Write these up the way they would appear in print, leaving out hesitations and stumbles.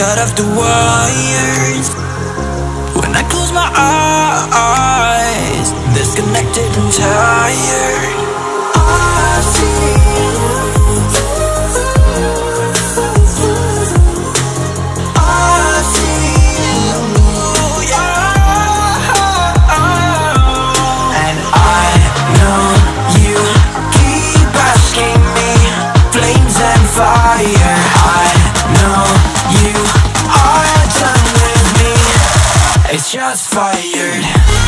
got off the wires. When I close my eyes, disconnected and tired. I see you. I see you, yeah. And I know you keep asking me, flames and fire. I know you are done with me. It's just fired.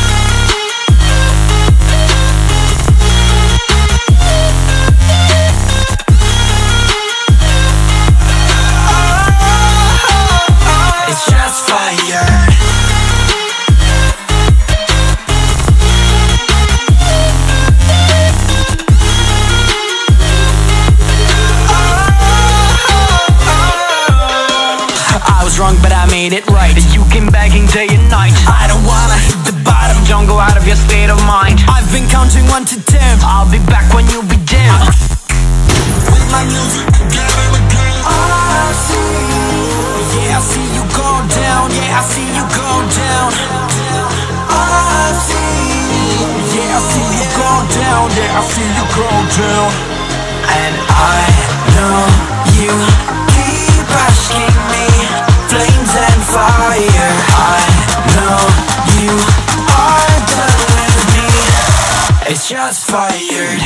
It's just fired. I was wrong, but I made it right. You came begging day and night. I don't wanna hit the bottom. Don't go out of your state of mind. I've been counting 1 to 10. I'll be back when you be dim. With my music again and again. I see you. Yeah, I see you go down. Yeah, I see you go down. I see you. Yeah, I see you go down. Yeah, I see you go down. And I know you keep asking me, flames and fire. I know you are done with me. It's just fired.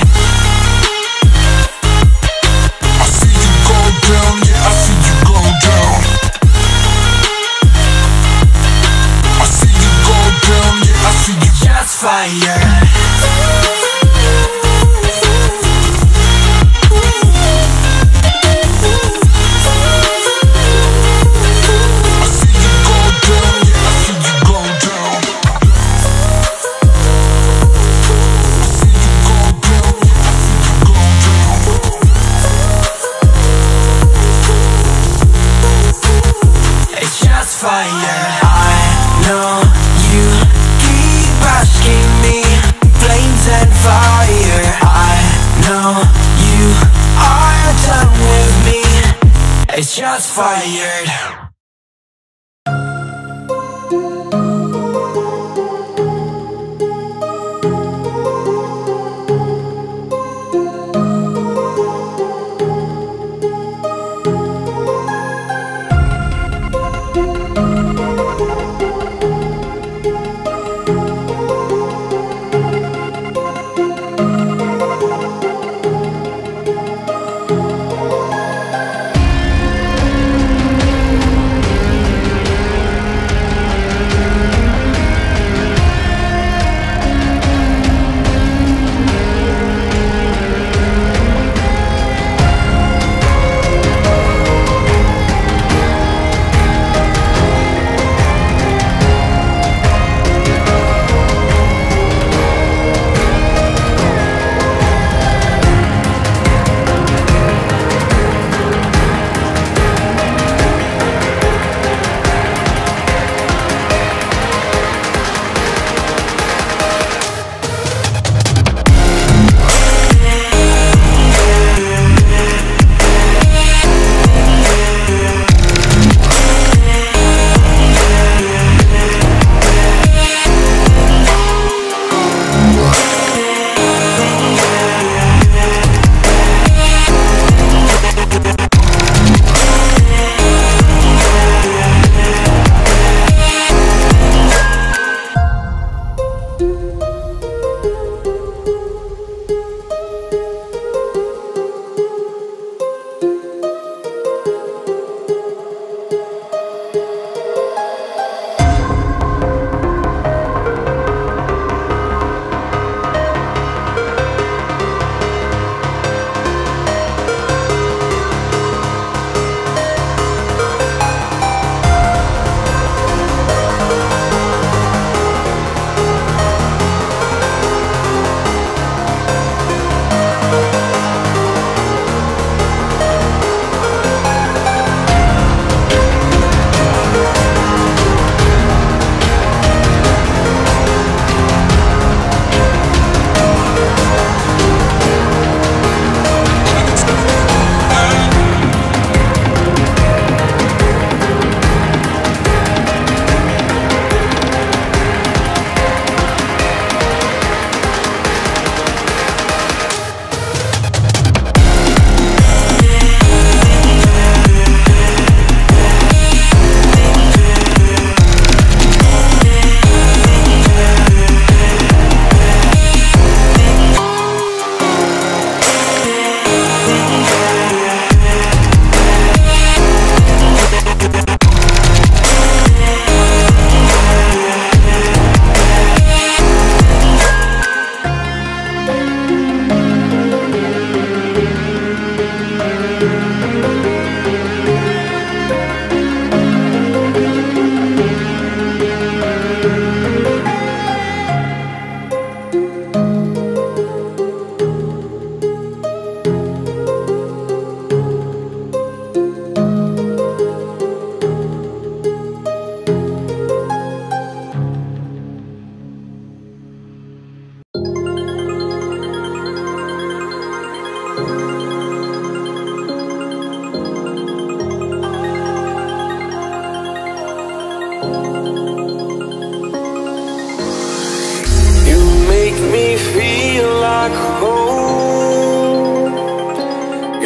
I see you go down, yeah, I see you go down. I see you go down, yeah, I see you. Just fired. Fire. I know you keep asking me, flames and fire. I know you are done with me. It's just fired.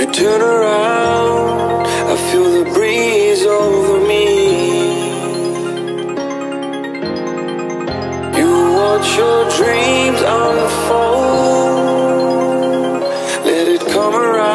You turn around, I feel the breeze over me. You watch your dreams unfold, let it come around.